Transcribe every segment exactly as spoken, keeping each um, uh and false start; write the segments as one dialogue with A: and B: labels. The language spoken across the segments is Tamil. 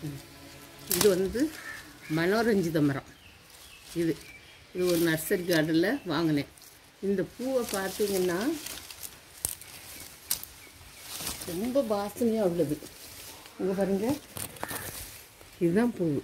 A: இது வந்து மனோரஞ்சித மரம். இது இது ஒரு நர்சரி கார்டனில் வாங்கினேன். இந்த பூவை பார்த்தீங்கன்னா ரொம்ப வாசனையாக உள்ளது. இங்கே பாருங்க, இதுதான் பூ.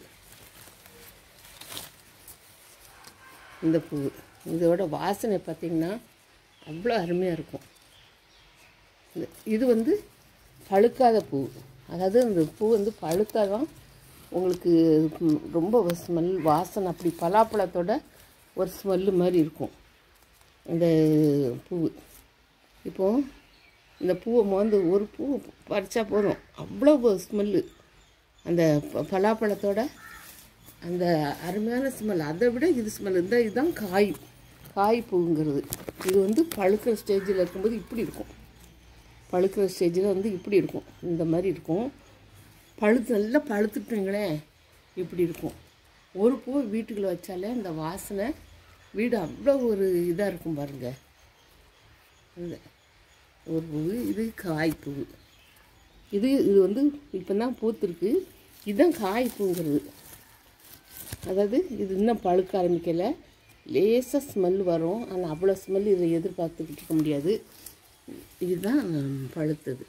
A: இந்த பூ இதோட வாசனை பார்த்திங்கன்னா அவ்வளோ அருமையாக இருக்கும். இது வந்து பழுக்காத பூ. அதாவது இந்த பூ வந்து பழுத்தாதான் உங்களுக்கு ரொம்ப ஸ்மெல் வாசனை, அப்படி பலாப்பழத்தோட ஒரு ஸ்மெல்லு மாதிரி இருக்கும் இந்த பூ. இப்போது இந்த பூவை வந்து ஒரு பூ பறித்தா போதும், அவ்வளோ ஸ்மெல்லு. அந்த பலாப்பழத்தோட அந்த அருமையான ஸ்மெல், அதை விட இது ஸ்மெல். இந்த இதுதான் காய் காய் பூங்கிறது. இது வந்து பழுக்கிற ஸ்டேஜில் இருக்கும்போது இப்படி இருக்கும். பழுக்கிற ஸ்டேஜில் வந்து இப்படி இருக்கும், இந்த மாதிரி இருக்கும். பழுத்து நல்லா பழுத்துட்டுங்களேன் இப்படி இருக்கும். ஒரு பூ வீட்டுக்குள்ளே வச்சாலே அந்த வாசனை வீடு அவ்வளோ ஒரு இதாக இருக்கும் பாருங்கள். இந்த ஒரு பூ, இது காய் பூ. இது இது வந்து இப்போ தான் பூத்துருக்கு. இதுதான் காய் பூங்கிறது. அதாவது இது இன்னும் பழுக்க ஆரம்பிக்கலை, லேசாக ஸ்மெல் வரும். ஆனால் அவ்வளோ ஸ்மெல் இதை எதிர்பார்த்துக்கிட்டு இருக்க முடியாது. இதுதான் பழுத்தது.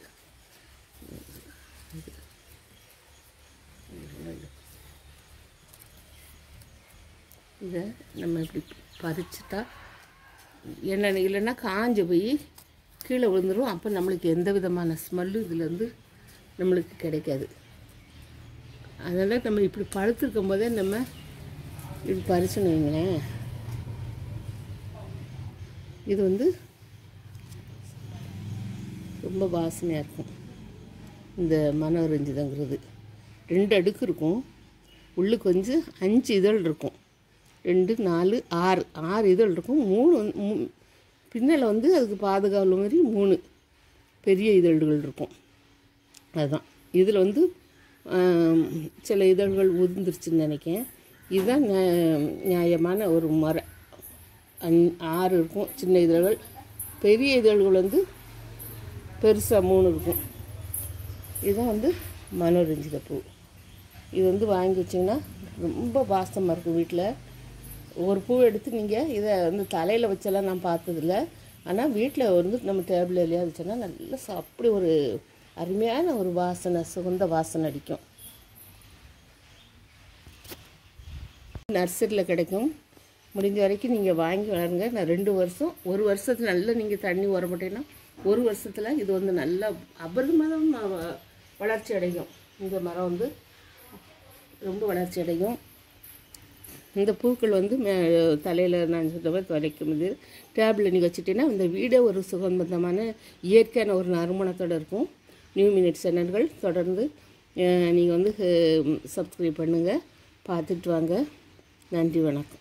A: இதை நம்ம இப்படி பறிச்சுட்டா என்ன, இல்லைன்னா காஞ்சு போய் கீழே விழுந்துடும். அப்போ நம்மளுக்கு எந்த விதமான ஸ்மெல்லும் இதுலேருந்து நம்மளுக்கு கிடைக்காது. அதனால் நம்ம இப்படி பழுத்திருக்கும் போதே நம்ம இப்படி பறிச்சுன்னு வைங்களேன். இது வந்து ரொம்ப வாசனையாக இருக்கும். இந்த மனோரஞ்சிதங்கிறது ரெண்டு அடுக்கு இருக்கும். உள்ளுக்கு கொஞ்சம் அஞ்சு இதழ் இருக்கும். ரெண்டு நாலு ஆறு ஆறு இதழ் இருக்கும். மூணு பின்னால் வந்து அதுக்கு பாதுகாவல் மாதிரி மூணு பெரிய இதழ்கள் இருக்கும். அதுதான் இதில் வந்து சில இதழ்கள் உதிர்ந்துருச்சுன்னு நினைக்கிறேன். இதுதான் நியாயமான ஒரு முறை. அஞ் ஆறு இருக்கும் சின்ன இதழ்கள். பெரிய இதழ்கள் வந்து பெருசாக மூணு இருக்கும். இதுதான் வந்து மனோரஞ்சித பூ. இது வந்து வாங்கி வச்சிங்கன்னா ரொம்ப வாசமாக இருக்கும் வீட்டில். ஒரு பூ எடுத்து நீங்கள் இதை வந்து தலையில் வச்செல்லாம் நான் பார்த்ததில்ல. ஆனால் வீட்டில் வந்து நம்ம டேபிள் எல்லாம் வச்சோன்னா நல்லா அப்படி ஒரு அருமையான ஒரு வாசனை, சுகந்த வாசனை அடிக்கும். நர்சரியில் கிடைக்கும். முடிஞ்ச வரைக்கும் நீங்கள் வாங்கி வளருங்க. நான் ரெண்டு வருஷம் ஒரு வருஷத்தில் நல்லா நீங்கள் தண்ணி உர மாட்டேன்னா ஒரு வருஷத்தில் இது வந்து நல்லா அபரிதமாக வளர்ச்சி அடையும். இந்த மரம் வந்து ரொம்ப வளர்ச்சி அடையும். இந்த பூக்கள் வந்து மே தலையில் நான் சொல்கிற மாதிரி துவைக்கும். இது டேபிளில் நீங்கள் வச்சுட்டீங்கன்னா இந்த வீடே ஒரு சுகந்தமான இயற்கையான ஒரு நறுமணத்தோடு இருக்கும். நியூ மினிட் சேனல்கள் தொடர்ந்து நீங்கள் வந்து சப்ஸ்கிரைப் பண்ணுங்கள், பார்த்துட்டு வாங்க. நன்றி, வணக்கம்.